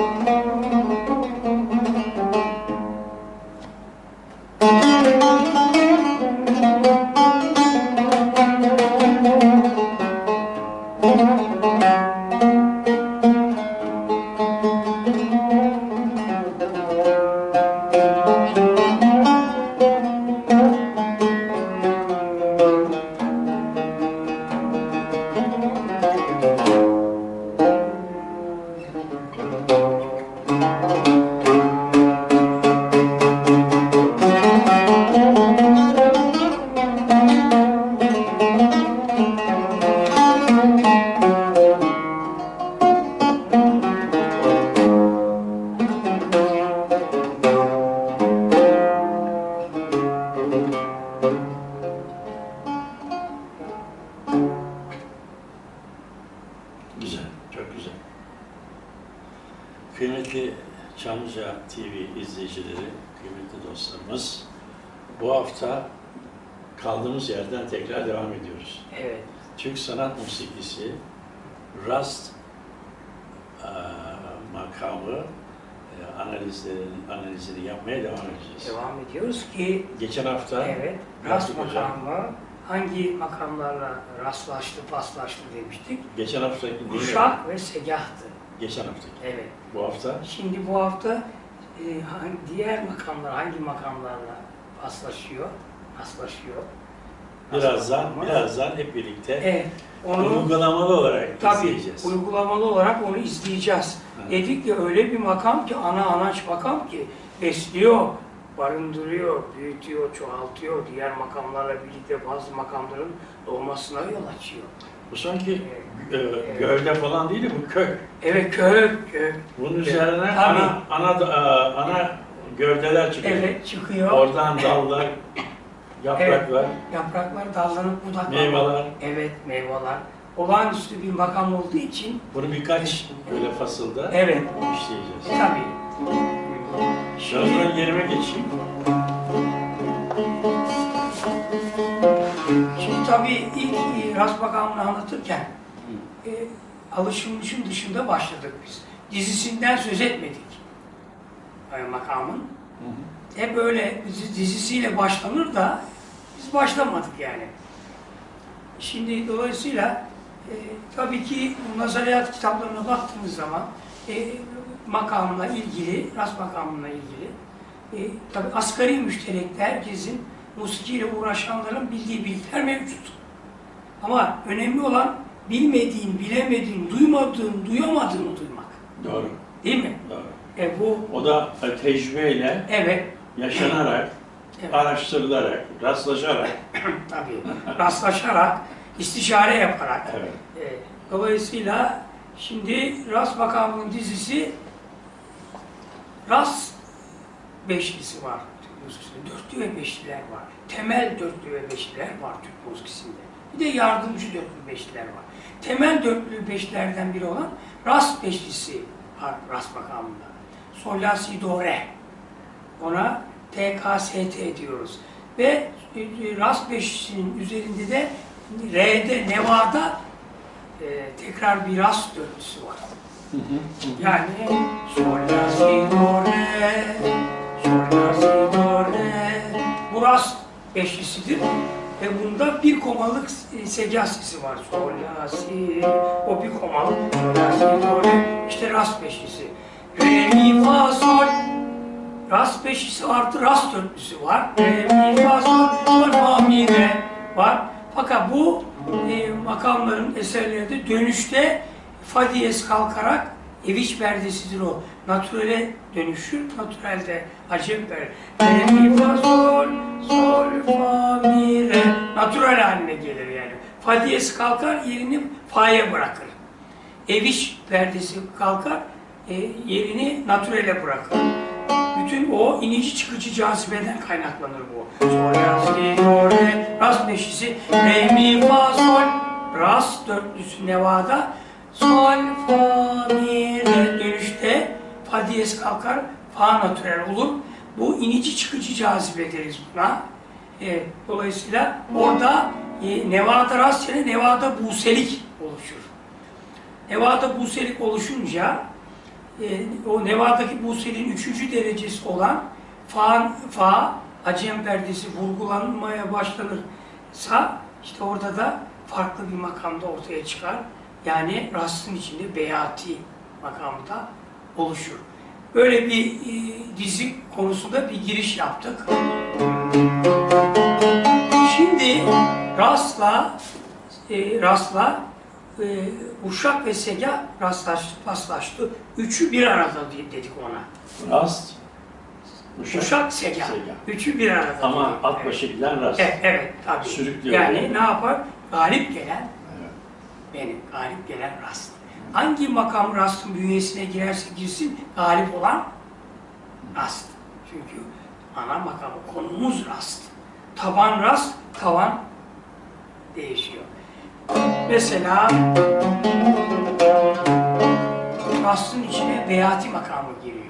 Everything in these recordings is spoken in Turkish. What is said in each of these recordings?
Güzel, çok güzel. Kıymetli Çamlıca TV izleyicileri, kıymetli dostlarımız, bu hafta kaldığımız yerden tekrar devam ediyoruz. Evet. Türk sanat musikisi, Rast makamı analizini yapmaya devam edeceğiz. Devam ediyoruz ki Geçen hafta evet, Rast makamı hangi makamlarla rastlaştı, paslaştı demiştik. Geçen haftaki Uşak ve Segah'tı. Geçen haftaki. Evet. Bu hafta? Şimdi bu hafta diğer makamlar hangi makamlarla rastlaşıyor? Birazdan hep birlikte evet, onu uygulamalı olarak izleyeceğiz. Tabii, uygulamalı olarak onu izleyeceğiz. Evet. Dedik ki öyle bir makam ki, anaç makam ki besliyor, barındırıyor, büyütüyor, çoğaltıyor. Diğer makamlarla birlikte bazı makamların doğmasına yol açıyor. Bu sanki gövde falan değil de bu kök. Evet, kök. Bunun üzerine ana gövdeler çıkıyor. Evet, çıkıyor. Oradan dallar, yapraklar. Evet, yapraklar dallanıp budaklar. Meyveler. Evet, meyveler. Olağanüstü bir makam olduğu için. Bunu birkaç böyle fasılda evet işleyeceğiz. Tabii. Şimdi yerime geçeyim. Şimdi tabii ilk Rast makamını anlatırken alışılmışın dışında başladık biz. Dizisinden söz etmedik makamın. Hep böyle dizisiyle başlanır da biz başlamadık yani. Şimdi dolayısıyla tabii ki nazariyat kitaplarına baktığımız zaman makamla ilgili, Rast makamına ilgili tabii asgari müşterekte herkesin musikiyle uğraşanların bildiği bilgiler mevcut. Ama önemli olan bilmediğin, bilemediğin, duymadığın, duyamadığını duymak. Doğru. Değil mi? Doğru. O da tecrübeyle, evet, yaşanarak, evet, araştırılarak, rastlaşarak. Tabii, rastlaşarak, istişare yaparak. Evet. Dolayısıyla şimdi Rast makamının dizisi Rast beşlisi var Türk musikisinde. Dörtlü ve beşliler var. Temel dörtlü ve beşliler var Türk musikisinde. Bir de yardımcı dörtlü beşliler var. Temel dörtlü beşlilerden biri olan Rast beşlisi var Rast makamında. Sol, la, si, do, re. Ona TKST diyoruz. Ve Rast beşlisinin üzerinde de R'de, Neva'da tekrar bir Rast dörtlüsü var. Yani sol, la, si, do, re, sol, la, si, do, re. Bu Rast beşlisidir. Ve bunda bir komalık segah sesi var. Sol, la, si, o bir komalık. Sol, la, si, do, re. İşte Rast beşlisi. Re, mi, fa, sol. Rast beşlisi artı Rast dörtlüsü var. Re, mi, fa, sol, sol, fa, mi, re var. Fakat bu makamların eserlerinde dönüşte fa diyez kalkarak eviç perdesidir o. Natürele dönüşür. Natürelde acem perde. Re, mi, fa, sol, sol, fa, mi, re. Natürel haline gelir yani. Fa diyez kalkar, yerini fa'ya bırakır. Eviç perdesi kalkar, yerini natürele bırakır. Bütün o inici çıkıcı cazibeden kaynaklanır bu. Sol, la, si, do, re, Rast beşlisi, re, mi, fa, sol, Rast dörtlüsü Neva'da, sol, fa, mi, re dönüşte fa diyez kalkar, fa natürel olur. Bu inici çıkıcı cazibe deriz buna. Dolayısıyla orada Neva'da Rast ile Neva'da buselik oluşur. Neva'da buselik oluşunca o Neva'daki Buse'nin 3. derecesi olan fa Acem perdesi vurgulanmaya başlanırsa işte orada da farklı bir makamda ortaya çıkar. Yani Rast'ın içinde beyati makamda oluşur. Böyle bir dizi konusunda bir giriş yaptık. Şimdi Rast'la Uşak ve Sega rastlaştı. Üçü bir arada dedik ona. Rast, Uşak, Sega. Üçü bir arada. Ama at başı giden rast. Evet, tabii. Sürüklüyor. Yani ne yapar? Galip gelen, Evet. galip gelen Rast. Hangi makam Rast'ın bünyesine girerse girsin, galip olan Rast. Çünkü ana makamı, konumuz Rast. Taban Rast, tavan değişiyor. Mesela Rast'ın içine beyati makamı giriyor.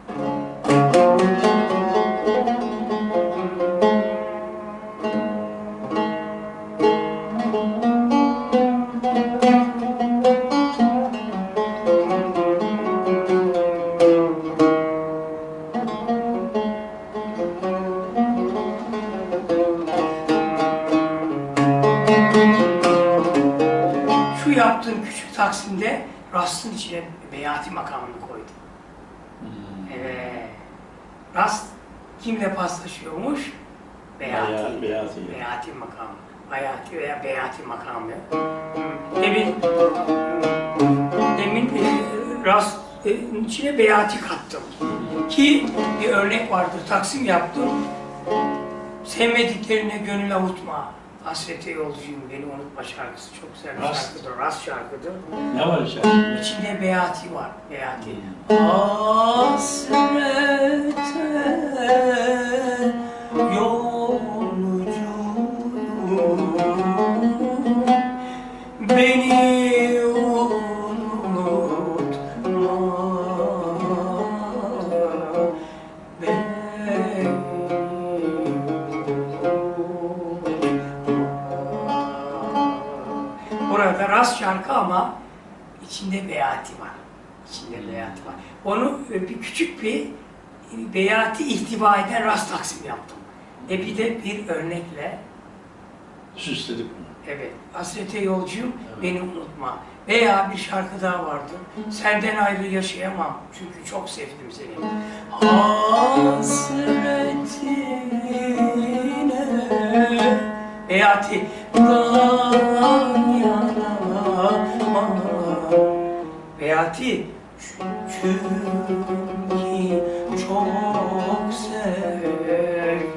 Şu yaptığım küçük taksimde Rast'ın içine beyati makamını koydum. Evet. Rast kimle paslaşıyormuş? Beyati. Beyati makamı. Bayati veya beyati makamı. Demin Rast'ın içine beyati kattım. Ki bir örnek vardır. Taksim yaptım. Sevmediklerine gönül avutma. Hasrete yolcuyum, beni unutma şarkısı çok güzel bir şarkıdır. Rast şarkıdır. Ne var içerisinde? İçinde beyati var. Beyati. Hasrete yolcuyum, beni unutma. Burada Rast şarkı ama içinde beyati var. İçinde beyati var. Onu bir küçük bir beyati ihtiva eden Rast taksim yaptım. Bir de bir örnekle Süsledik bunu. evet, hasrete yolcuyum, beni unutma. Veya bir şarkı daha vardır. Senden ayrı yaşayamam çünkü çok sevdim seni. Hasretine beyati beyati çünkü çok sevdim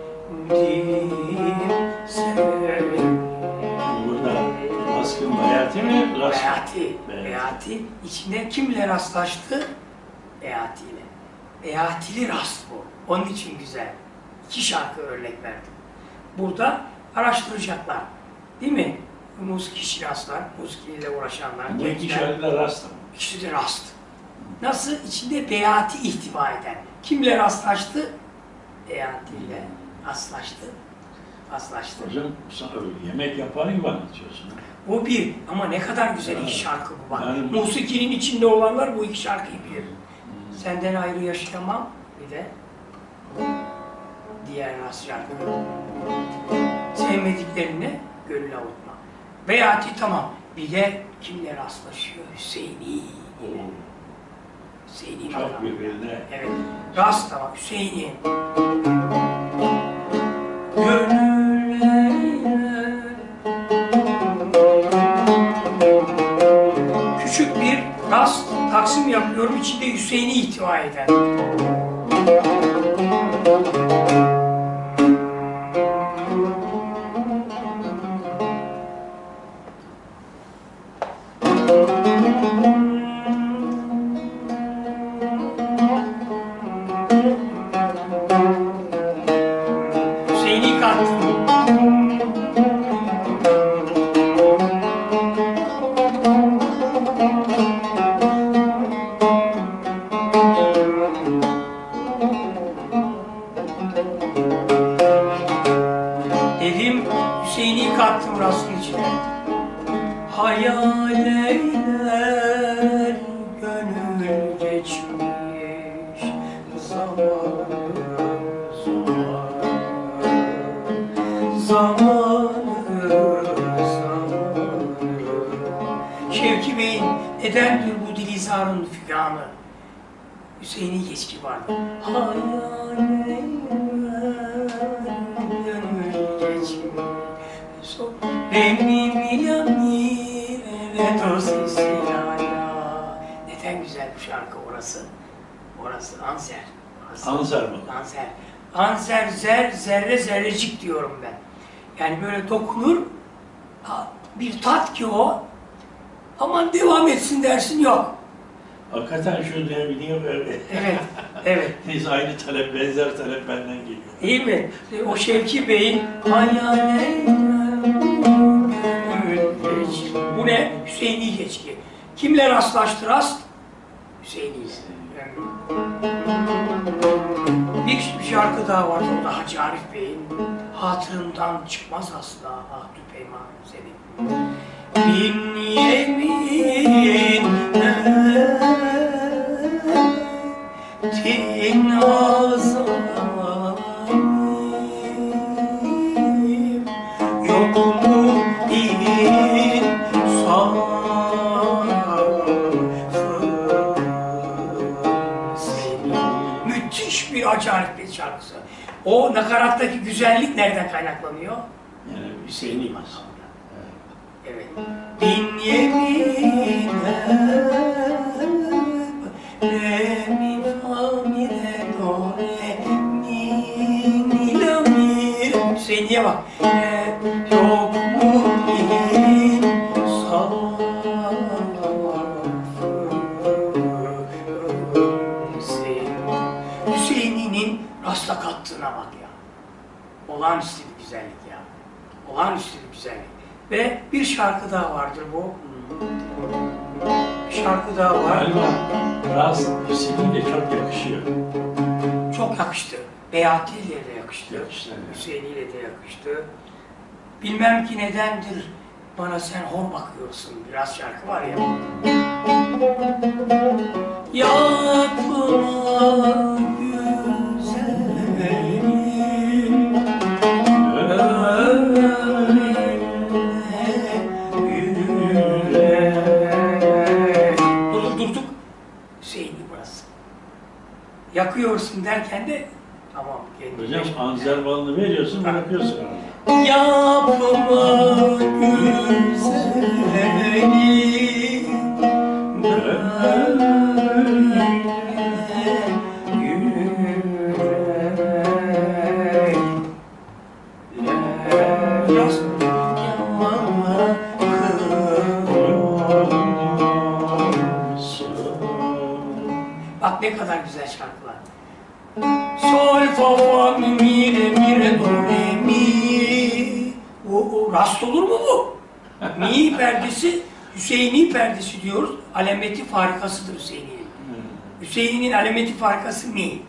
seni. Burada baskın beyati mi? Rast mı? Beyati. İçine kimle rastlaştı? Beyati ile. Beyatili rast bu. Onun için güzel. 2 şarkı örnek verdim. Burada araştıracaklar. Değil mi? Musiki şinaslar, musikiyle uğraşanlar. Bu iki şarkıda rast mı? İkisi de rast. Nasıl? İçinde beyati ihtiva eden. Kimle rastlaştı? Beyati ile rastlaştı. Hocam sana yemek yapar gibi anlatıyorsun. Bu bir. Ama ne kadar güzel iki şarkı bu bak. Yani, musikinin içinde olanlar bu iki şarkıyı bilir. Senden ayrı yaşayamam. Bir de diğer rast şarkı. Sevmediklerine gönül avutma. Beyati tamam. Bir de kimle rastlaşıyor? Hüseyin'i. Hüseyin'i çok birbirine. Evet. Rast tamam. Hüseyin'i. Gönüller. Küçük bir rast taksim yapıyorum. İçinde Hüseyin'i ihtiva eden. Hüseyin'i kattım. Dedim Hüseyin'i kattım rastın içine. Hayal eyler gönül geç Şevki Bey'in nedendir bu Dilizar'ın figanı? Hüseyin'i geçki vardı. Neden güzel bu şarkı orası? Orası Anzer. Orası. Anzer mi? Anzer. Anzer, zerre zerrecik diyorum ben. Yani böyle dokunur, bir tat ki o, aman devam etsin dersin yok. Hakikaten şu diyebiliyor böyle. Evet, evet. Neyse aynı talep, benzer talep benden geliyor. Değil mi? O Şevki Bey'in hayale bu ne? Hüseyin'i geçki. Kimle rastlaştı rast? Hüseyin'iyle. Bir şarkı daha vardı, o da Hacı Arif Bey'in hatırımdan çıkmaz asla ah Tüpeyman senin. Bin yemin tin azalim yok mu insafın senin. Müthiş bir Hacı Arif Bey şarkısı. O nakarattaki güzellik nereden kaynaklanıyor? Yani Hüseyin'i mi? Evet. Bin yemin re mi fa mi re do re mi la mi re. Hüseyin'e bak. Yok mu insafın Hüseyin'in rasta kattığına bak ya. Olağanüstü bir güzellik ya. Olağanüstü bir güzellik. Ve bir şarkı daha vardır bu. Bir şarkı daha var. Galiba Rast Hüseyin'le çok yakışıyor. Çok yakıştı. Beyati ile de yakıştı. Yakıştı, evet. Hüseyin ile de yakıştı. Bilmem ki nedendir bana sen hor bakıyorsun. Biraz şarkı var ya. Yapma güzelim. Durduk. Hüseyin'i burası. Yakıyorsun derken de tamam. Hocam Anzer balını veriyorsun, bırakıyorsun. Yapma Bak ne kadar güzel şarkılar. Sol, fa, fa, mi, re, do, re, mi. O rast olur mu bu? Mi perdesi, Hüseyin'i perdesi diyoruz. Alameti farikasıdır Hüseyin'in. Hüseyin'in alameti farikası mi. Mi.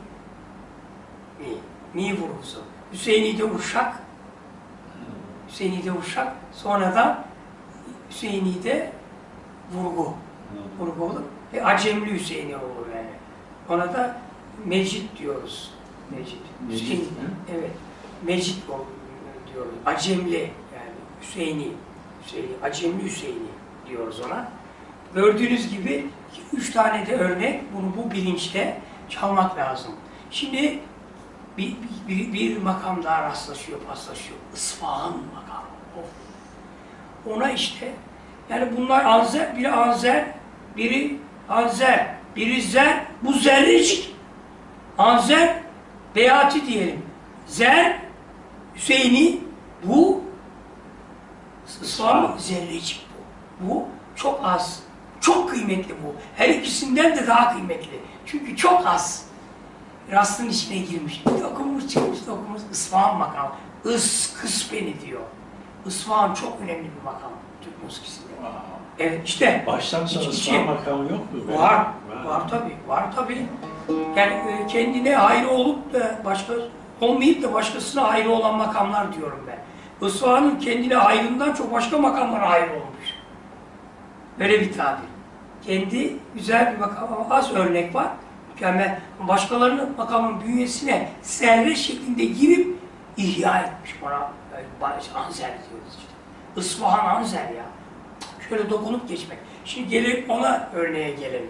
Mi vurgusu. Hüseyin'i uşak. Hüseyin'i uşak. Sonradan Hüseyin'i vurgu. Vurgu olur. Ve Acemli Hüseyin'i olur yani. Ona da Mecit diyoruz. Mecit. Hüseyin, evet. Mecit diyoruz. Acemli yani Hüseyin'i. Acemli Hüseyin'i diyoruz ona. Gördüğünüz gibi 3 tane de örnek bunu bu bilinçle çalmak lazım. Şimdi bir makam daha rastlaşıyor, paslaşıyor. İsfahan makamı. Of. Ona işte yani bunlar anzer, biri anzer, biri anzer, biri zer, bu zerrecik. Anzer, Beyati diyelim. Zer, Hüseyin'i, bu İslam zerrecik bu. Bu çok az, çok kıymetli bu. Her ikisinden de daha kıymetli. Çünkü çok az. Rastın içine girmiş. Okumuş çıkmış, okumuş. İsfahan makamı. Kıs beni diyor. İsfahan çok önemli bir makam Türk musikisinde. Evet işte. Baştan sonra İsfahan makamı yok mu? Var tabii. Yani kendine ayrı olup da olmayıp da başkasına ayrı olan makamlar diyorum ben. İsfahan'ın kendine ayrından çok başka makamlara ayrı olmuş. Böyle bir tabir. Kendi güzel bir makam ama az örnek var. mükemmel. Başkalarının makamın bünyesine zerre şeklinde girip ihya etmiş bana. Anzer diyoruz işte. Isfahan Anzer ya. Şöyle dokunup geçmek. Şimdi gelip ona örneğe gelelim.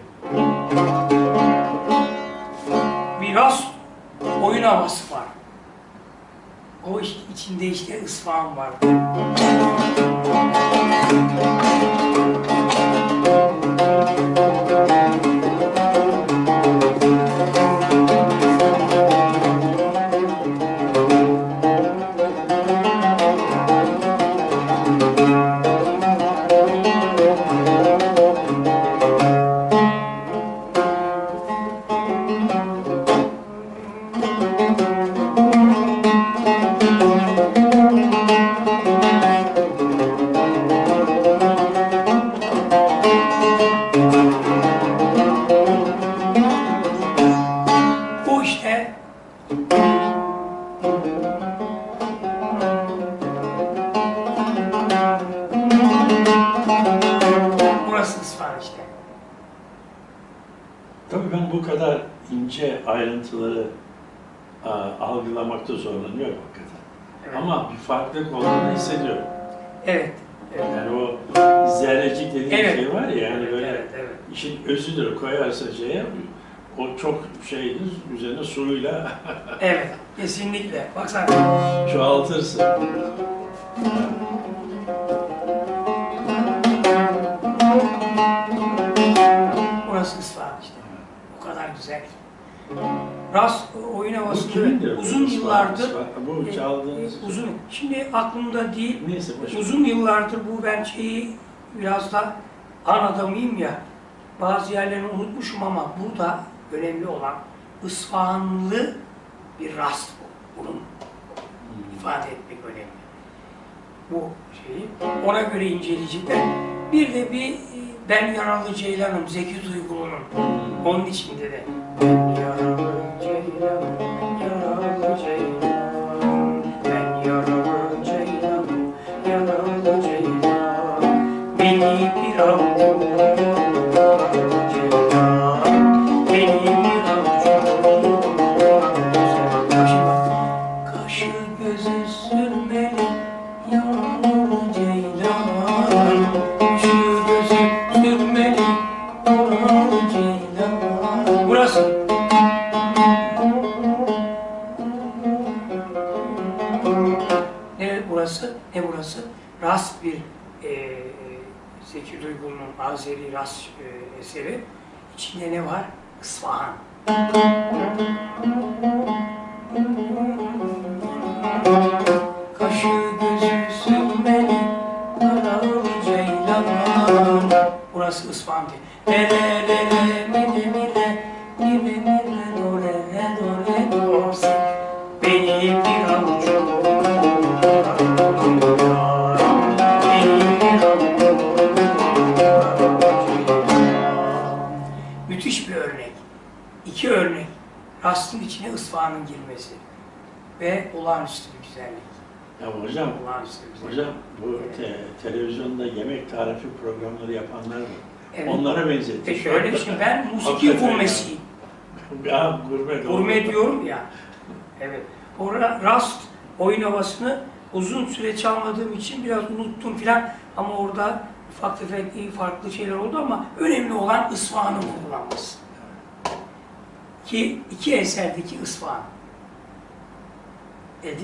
Biraz oyun havası var. O içinde işte Isfahan var. Bu işte burası Isfahan işte. Tabii ben bu kadar ince ayrıntıları algılamakta zorlanıyorum hakikaten. Evet. Ama bir farklılık olduğunu hissediyorum. Evet. Evet. Yani o zerrecik dediğin Evet. şey var ya, yani böyle Evet, evet. işin özüdür, koyarsa şeye, o çok şeydir, üzerine suyla Evet, kesinlikle. Baksana. çoğaltırsın. Burası Isfahan işte. O kadar güzel. Rast oyun Bu havasında kimindir? uzun yıllardır Bu çaldığınız... uzun. Şimdi aklımda değil. Neyse, boş ver. Uzun yıllardır bu ben şeyi biraz da an adamıyım ya. Bazı yerlerini unutmuşum ama burada önemli olan Isfahanlı bir rast bu. Bunun ifade etmek önemli. Bu şeyi ona göre inceleyecekler. Bir de Ben Yaralı Ceylanım Zeki Duygu'nun. Onun içinde de ben yaralı ceylanım, yaralı ceylanım, ben yaralı ceylanım, yaralı ceylan, beni bir avuç yaralı ceylan, beni bir avuç kaşı gözü sürmeli, yaralı ceylan, kaşı gözü sürmeli, yaralı ceylan. Burası. Ne burası? Ne burası? Rast bir Zeki Duygu'nun Azeri Rast eseri. İçinde ne var? Isfahan. Kaşı gözü sürmeli, karalı ceylan. Burası Isfahan diye. Le le le le mi le mi le, mi le mi le do re re do re do si. Beni bir avuç müthiş bir örnek. İki örnek. Rastın içine Isfahan'ın girmesi. Ve olağanüstü bir güzellik. Ya hocam, Olağanüstü bir güzellik. hocam bu televizyonda yemek tarifi programları yapanlar var. Evet. Onlara benzettim. Şöyle şimdi ben musiki Hakikaten gurmesiyim. Ya gurme. Gurme diyorum ya. Evet. Orada rast oyun havasını uzun süre çalmadığım için biraz unuttum filan. Ama orada ufak tefek farklı şeyler oldu ama önemli olan Isfahan'ın kullanması. Ki iki eserdeki Isfahan. Dedi.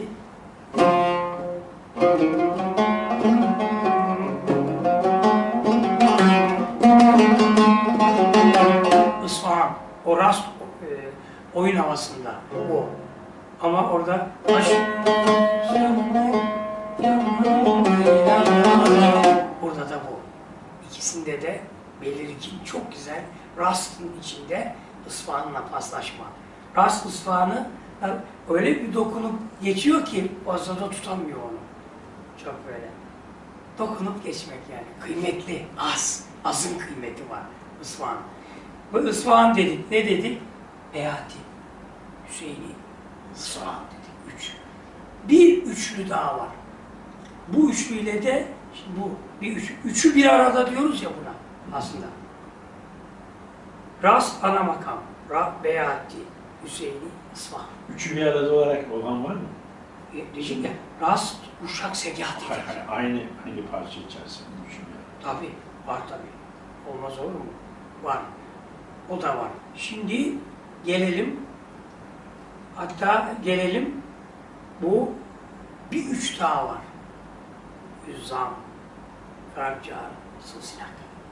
Isfahan. O rast oyun havasında o. Ama orada burada da bu. İkisinde de belirgin, çok güzel rastın içinde Isfahan'la paslaşma. Rast Isfahan'ı öyle bir dokunup geçiyor ki fazla da tutamıyor onu. Çok böyle. Dokunup geçmek yani. Kıymetli, az. Azın kıymeti var Isfahan. Bu Isfahan dedik. Ne dedik? Beyati, Hüseyini, Isfahan dedik. Üç. Bir üçlü daha var. Bu üçlüyle de şimdi bu bir üçü bir arada diyoruz ya buna aslında. Rast ana makam, Beyati, Hüseyin'i, İsmail. Üçü bir arada olarak olan var mı? Diyecek ya, Rast, Uşak, Segah dedik. Hayır, hayır. Aynı parça içerisinde üçü bir arada. Tabii, var tabii. Olmaz olur mu? Var. O da var. Şimdi gelelim, hatta gelelim, bu bir üç daha var. Hüzzam, Karcar, Susinak.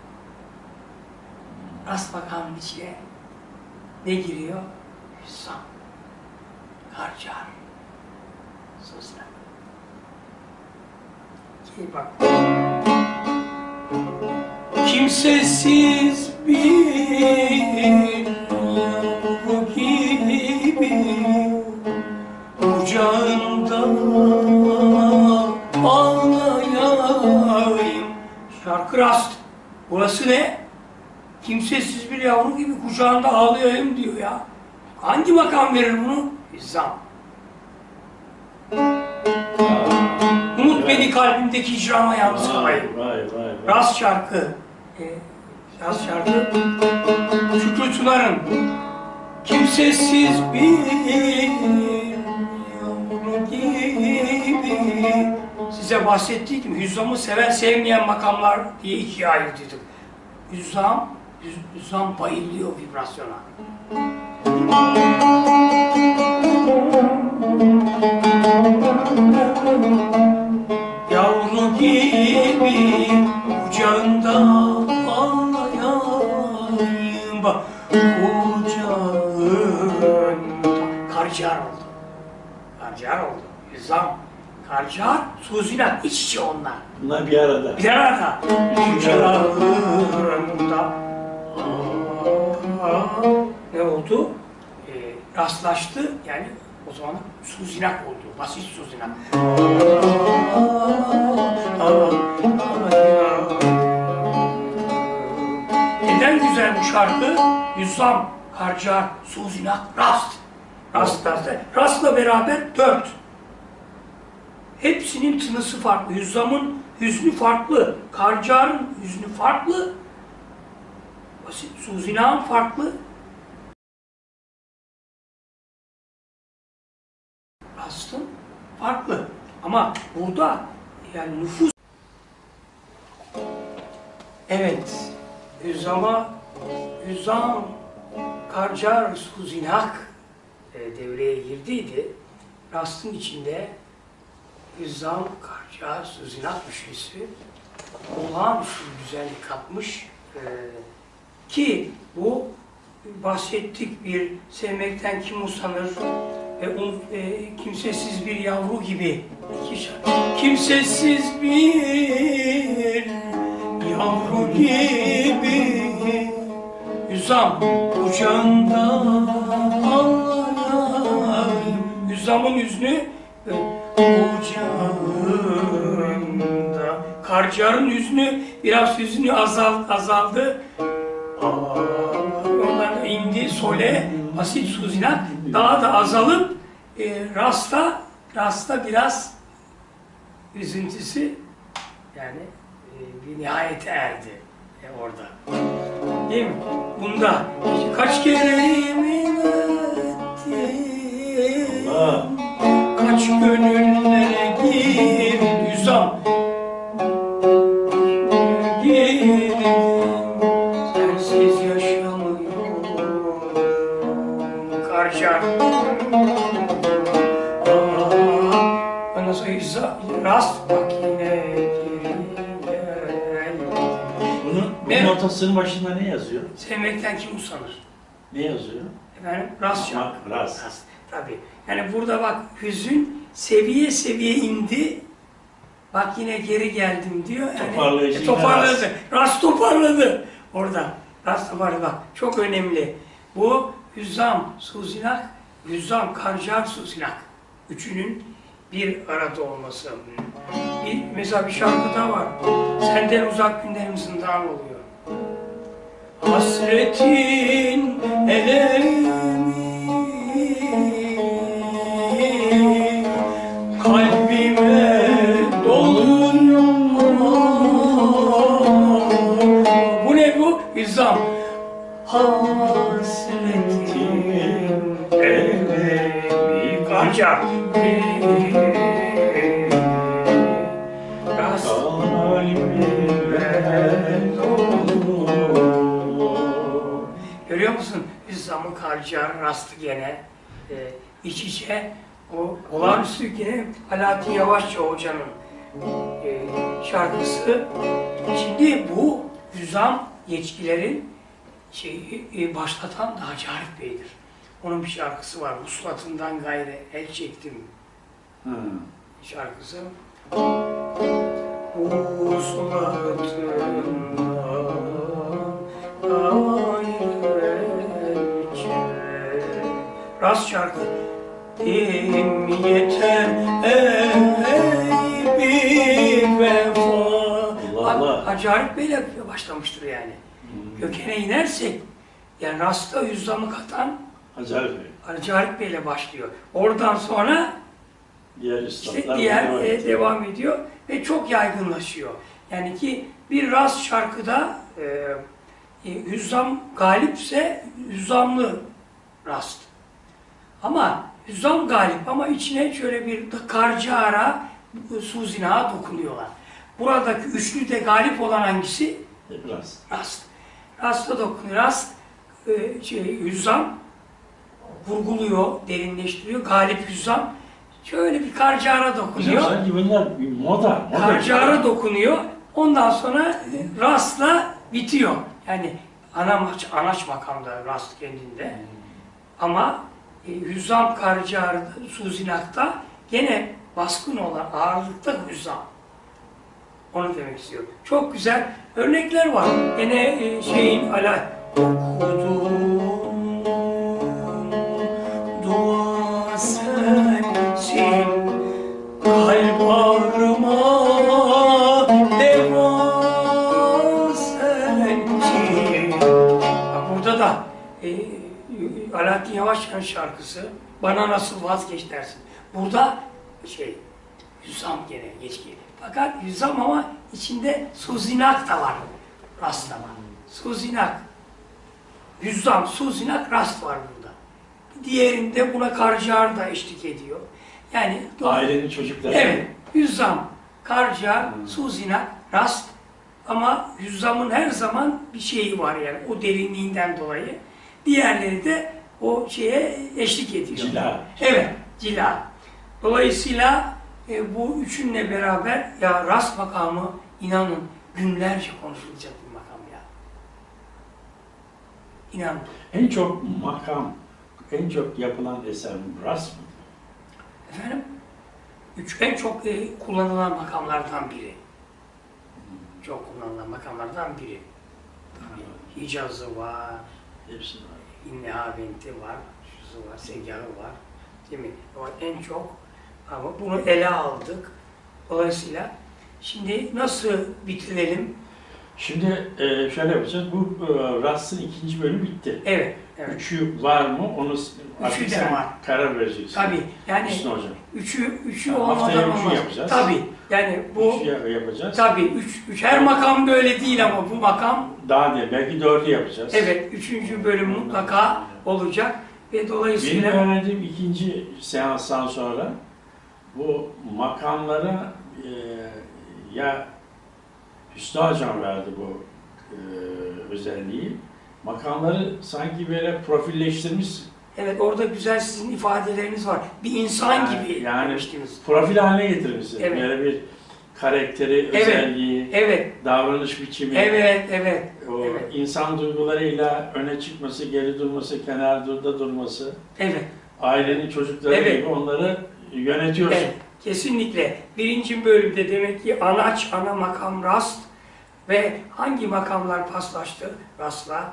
Rast makamının içine ne giriyor? Hüzzam, Karcar, Susinak. Ki bak. Kimsesiz bir yavru gibi kucağında ağlayayım. Şarkı Rast. Burası ne? Kimsesiz bir yavru gibi kucağında ağlayayım diyor ya. Hangi makam verir bunu? İzzam. Umut beni kalbimdeki icrama yalnız kalayım. Rast şarkı. Rast şarkı. Şükrü Tunar'ın kimsesiz bir yavru gibi size bahsettiydim. Hüzzam'ı seven sevmeyen makamlar diye ikiye ayırdıydım. Hüzzam bayılıyor vibrasyona. Yavru gibi kucağında ağlayayım, kucağında. Karcar oldu. Karcar oldu. Hüzzam, Karcar, Suzinak, iç içe onlar. Bunlar bir arada. Bir arada. Kucağında. Ne oldu? Rastlaştı, yani o zaman Suzinak oldu, basit Suzinak. Neden güzel bu şarkı? Hüzzam, Karcar, Suzinak, Rast. Rast'la beraber 4. Hepsinin tınısı farklı. Hüzzam'ın hüznü farklı, Karcar'ın hüznü farklı, basit Suzinak'ın farklı. Rast'ın farklı. Ama burada yani nüfus... Evet, Hüzzam, Karcar, Suzinak devreye girdiydi. Rast'ın içinde Hüzzam, Karcar, Suzinak üçlüsü olağanüstü güzellik katmış ki bu bahsettik bir sevmekten kim usanır ve kimsesiz bir yavru gibi iki şarkı. Kimsesiz bir yavru gibi Hüzzam kucağında ağlayayım. Hüzzam'ın hüznü kucağında. Karcar'ın hüznü biraz hüznü azaldı. Ondan indi sole, basit Suzinak daha da azalıp Rast'a biraz üzüntüsü yani bir nihayete erdi orada. Değil mi? Bunda kaç kere yemin ettim, kaç gönüllere girdi Hüzzam, girdim, sensiz yaşamıyorum Karcar. Ondan sonra Rast bak yine Bunun notasının başında ne yazıyor? sevmekten kim usanır? Ne yazıyor? Efendim Rast şarkı. Rast. Tabii. Yani burada bak hüzün seviye seviye indi. Bak yine geri geldim diyor. Yani, toparladı. Rast toparladı. Orada. Rast toparladı. Bak çok önemli. Bu Hüzzam, Suzinak, Hüzzam, Karcar, Suzinak. Üçünün bir arada olması. Mesela bir şarkı da var. Senden uzak günlerim zindan oluyor. Hasretin elemi kalbime doluyor. Bu ne bu? Hüzzam. Hasretin Karcar. Rast. Görüyor musun? Hüzzam'ın Karcar rastı gene iç içe o olağanüstü gene Alaaddin Yavaşça Hoca'nın şarkısı. Şimdi bu Hüzzam yetkilerin başlatan da Hacı Arif Bey'dir. Onun bir şarkısı var. Vuslatından gayrı el çektim. Şarkısı. Vuslatından gayrı el çektim. Rast şarkı. Yeter ey bir vefa. Hacı Arif Bey'le başlamıştır yani. Kökene inersek, yani rasta Hüzzam'ı katan Hacı Arif Bey'le başlıyor. Oradan sonra diğer devam ediyor ve çok yaygınlaşıyor. Yani ki bir rast şarkıda Hüzzam galipse Hüzzamlı rast. Ama Hüzzam galip ama içine şöyle bir karcara, suzinağa dokunuyorlar. Buradaki üçlüde galip olan hangisi? Rast. Rast'a dokunuyor. Rast Hüzzam vurguluyor, derinleştiriyor. Galip Hüzzam şöyle bir karcara dokunuyor. Sanki bunlar bir moda. Karcara dokunuyor. Ondan sonra Rast'la bitiyor. Yani anaç makamda Rast kendinde. Ama Hüzzam karcarda, suzinakta gene baskın olan ağırlıkta Hüzzam. Onu demek istiyorum. Çok güzel örnekler var. Gene okudum dua sensin kalp ağrıma deva sensin. Burada da Alaaddin Yavaşçı'nın şarkısı Bana Nasıl Vazgeç Dersin. Burada Hüzzam gene geçki. Fakat Hüzzam ama içinde suzinak da var. Rast da var. Suzinak. Hüzzam, suzinak, rast var burada. Diğerinde buna karcar da eşlik ediyor. Yani ailenin çocukları. Evet. Hüzzam, karcar, suzinak, rast. Ama Hüzzam'ın her zaman bir şeyi var yani o derinliğinden dolayı. Diğerleri de o şeye eşlik ediyor. Cila. Evet, cila. Dolayısıyla bu üçünle beraber ya rast makamı inanın günlerce konuşulacak bir makam ya. İnanın. En çok makam, en çok yapılan eser rast mı? Efendim? En çok kullanılan makamlardan biri. Çok kullanılan makamlardan biri. Tabii Hicaz'ı var, Hepsi var. İnnehaventi var, şusu var, segahı var. Değil mi? Ama en çok ama bunu ele aldık. Dolayısıyla şimdi nasıl bitirelim? Şimdi şöyle yapacağız. Bu Rast'ın ikinci bölümü bitti. Evet. Evet. Üçü var mı? Onu Üçü de sen var. karar vereceksin. Tabii. Yani Hüsnü Hocam. Üçü Haftaya olmadan olmaz. yapacağız. Tabii. Yani bu Üçü yapacağız. tabii üç her makam böyle değil ama bu makam Daha değil. Belki 4'ü yapacağız. evet 3. bölüm mutlaka olacak ve Benim dolayısıyla öğrendiğim ikinci seanstan sonra bu makamlara ya Hüsnü Hocam verdi bu özelliği. Makamları sanki böyle profilleştirmiş. evet orada güzel sizin ifadeleriniz var. Bir insan gibi yani demiştiniz. profil haline getirmişsiniz. Evet. Böyle bir karakteri, Evet. özelliği, Evet. davranış biçimi, Evet. o Evet. insan duygularıyla öne çıkması, geri durması, kenarda durması, Evet. ailenin çocukları Evet. gibi onları yönetiyorsun. Evet. Kesinlikle. 1. bölümde demek ki ana makam rast ve hangi makamlar paslaştı? Rastla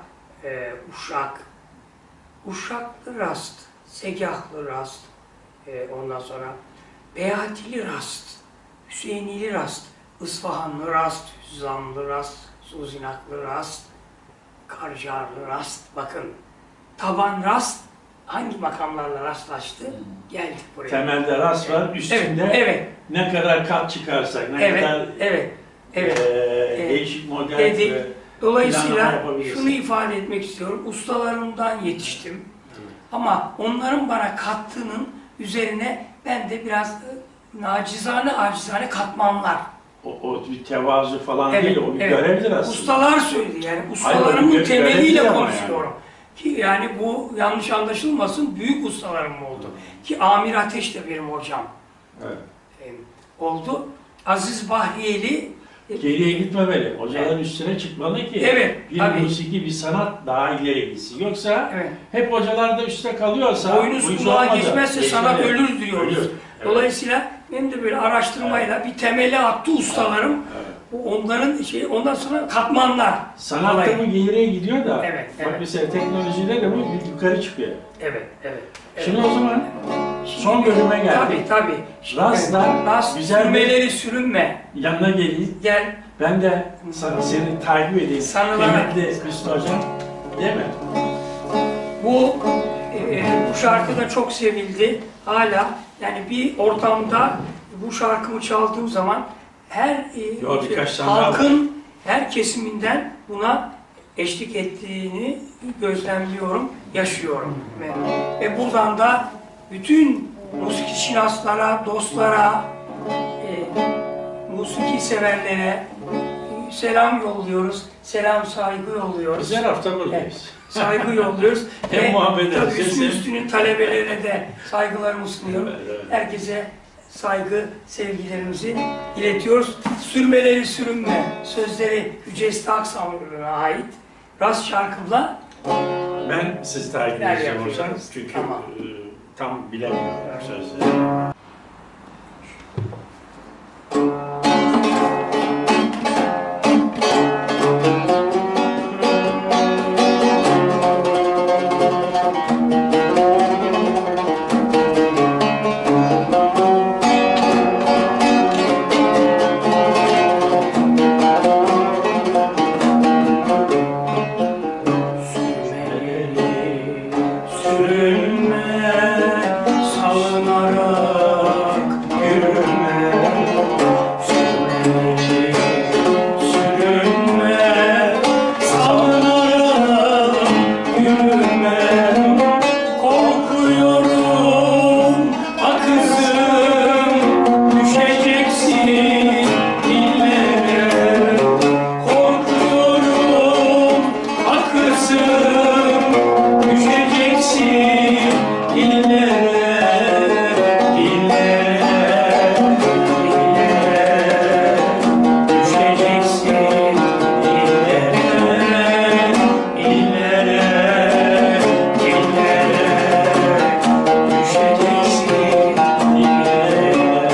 uşaklı rast, segahlı rast, ondan sonra Beyatili rast, Hüseyinili rast, Isfahanlı rast, Hüzzamlı rast, Suzinaklı rast, Karcarlı rast. Bakın taban rast hangi makamlarla rastlaştı? Geldik buraya. Temelde rast var, üstünde Evet. ne kadar kat çıkarsak, ne kadar değişik model Dedik. ve Dolayısıyla planlama yapabiliriz. şunu ifade etmek istiyorum. Ustalarımdan yetiştim. Ama onların bana kattığının üzerine ben de biraz acizane katmanlar. O bir tevazu falan Evet, değil, o bir evet. görevdir aslında. Ustalar söyledi yani Hayır, ustalarımın o bir temeliyle görevdir ama konuşuyorum. Ki yani bu yanlış anlaşılmasın, büyük ustalarım oldu. Ki Amir Ateş de benim hocam Evet. oldu. Aziz Bahriyeli Geriye gitmemeli. Hocaların üstüne çıkmalı ki Evet, bir tabii. musiki, bir sanat daha ileri gitsin. Yoksa Evet. hep hocalar da üstte kalıyorsa, boynuz bu iş kulağa olmadı. geçmezse sanat ölür diyoruz. Ölür. Evet. Dolayısıyla benim de böyle araştırmayla bir temeli attı ustalarım. Evet. Onların ondan sonra katmanlar. Sanatta bu ileriye gidiyor da, Evet, bak evet. mesela teknolojide de bu bir yukarı çıkıyor. Evet, evet. Şimdi o zaman son bölüme geldik. Tabii. Rast'da Rast güzel bir- sürmeleri sürünme. Yanına geleyim. Gel. Ben de seni takip edeyim. Sanılarak. Kıymetli Hüsnü Hocam. Değil mi? Bu şarkı da çok sevildi. Hala yani bir ortamda bu şarkımı çaldığım zaman her birkaç tane daha halkın her kesiminden buna eşlik ettiğini gözlemliyorum, yaşıyorum. Ve buradan da bütün musikişinaslara, dostlara, musiki severlere selam yolluyoruz, selam saygı yolluyoruz. Biz her hafta buradayız. Saygı yolluyoruz. Hem Ve muhabbet tabii edeceğiz, Hüsnü hem- Üstü'nün talebelerine de saygılarımı sunuyorum. Evet. Herkese saygı, sevgilerimizi iletiyoruz. Sürmeleri sürünme sözleri Hücesti Aksam'a ait Rast şarkımla Ben sizi takip Nerede edeceğim yapıyoruz? hocam. Çünkü Tamam. tam bilemiyorum sözleri. sürünme, salınarak yürüme. Sürünme, salınarak yürüme. Korkuyorum, kızım, düşeceksin dillere. Korkuyorum, kızım, düşeceksin dillere, düşeceksin dillere, düşeceksin dillere.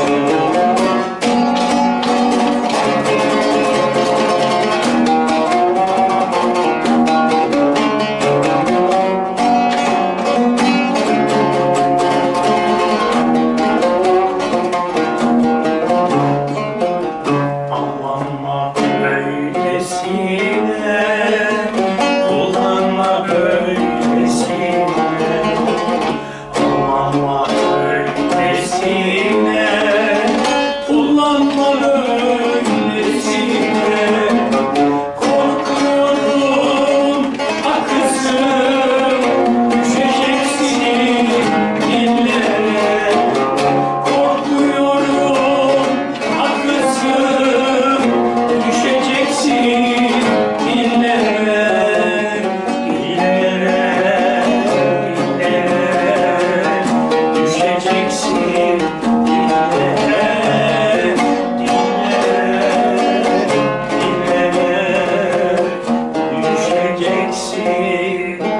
Kullanma böylesine, kullanma böylesine, kullanma böylesine, kullanma böylesine. Korkuyorum, kızım, düşeceksin dillere. Korkuyorum, kızım, düşeceksin dillere, düşeceksin düşeceksin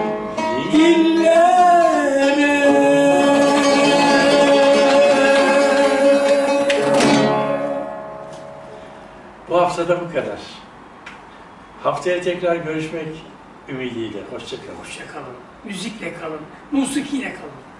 Bu haftada bu kadar. Haftaya tekrar görüşmek ümidiyle. Hoşça kalın. Hoşça kalın, müzikle kalın, musikiyle kalın.